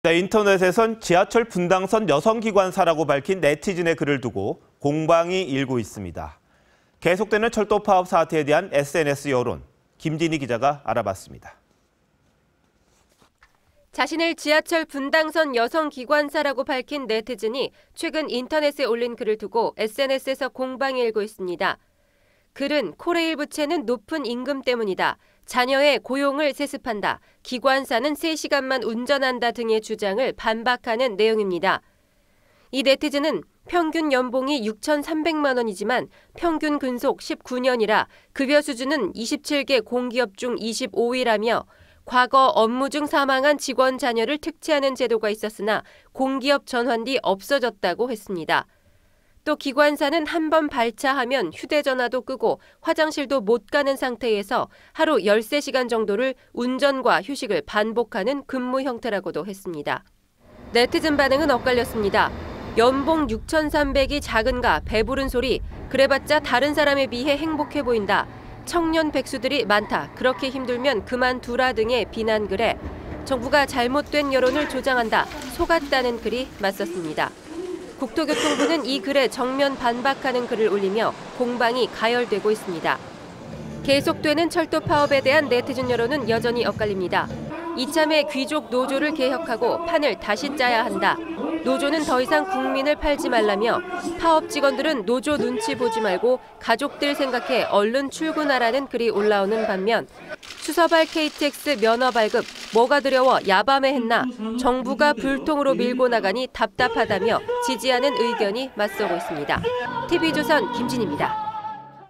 인터넷에선 지하철 분당선 여성기관사라고 밝힌 네티즌의 글을 두고 공방이 일고 있습니다. 계속되는 철도 파업 사태에 대한 SNS 여론, 김진희 기자가 알아봤습니다. 자신을 지하철 분당선 여성기관사라고 밝힌 네티즌이 최근 인터넷에 올린 글을 두고 SNS에서 공방이 일고 있습니다. 글은 코레일 부채는 높은 임금 때문이다. 자녀의 고용을 세습한다. 기관사는 3시간만 운전한다 등의 주장을 반박하는 내용입니다. 이 네티즌은 평균 연봉이 6,300만 원이지만 평균 근속 19년이라 급여 수준은 27개 공기업 중 25위라며 과거 업무 중 사망한 직원 자녀를 특채하는 제도가 있었으나 공기업 전환 뒤 없어졌다고 했습니다. 또 기관사는 한 번 발차하면 휴대전화도 끄고 화장실도 못 가는 상태에서 하루 13시간 정도를 운전과 휴식을 반복하는 근무 형태라고도 했습니다. 네티즌 반응은 엇갈렸습니다. 연봉 6,300이 작은가 배부른 소리, 그래봤자 다른 사람에 비해 행복해 보인다. 청년 백수들이 많다. 그렇게 힘들면 그만두라 등의 비난글에 정부가 잘못된 여론을 조장한다. 속았다는 글이 맞섰습니다. 국토교통부는 이 글에 정면 반박하는 글을 올리며 공방이 가열되고 있습니다. 계속되는 철도 파업에 대한 네티즌 여론은 여전히 엇갈립니다. 이참에 귀족 노조를 개혁하고 판을 다시 짜야 한다. 노조는 더 이상 국민을 팔지 말라며 파업 직원들은 노조 눈치 보지 말고 가족들 생각해 얼른 출근하라는 글이 올라오는 반면 수서발 KTX 면허 발급 뭐가 두려워 야밤에 했나 정부가 불통으로 밀고 나가니 답답하다며 지지하는 의견이 맞서고 있습니다. TV조선 김진희입니다.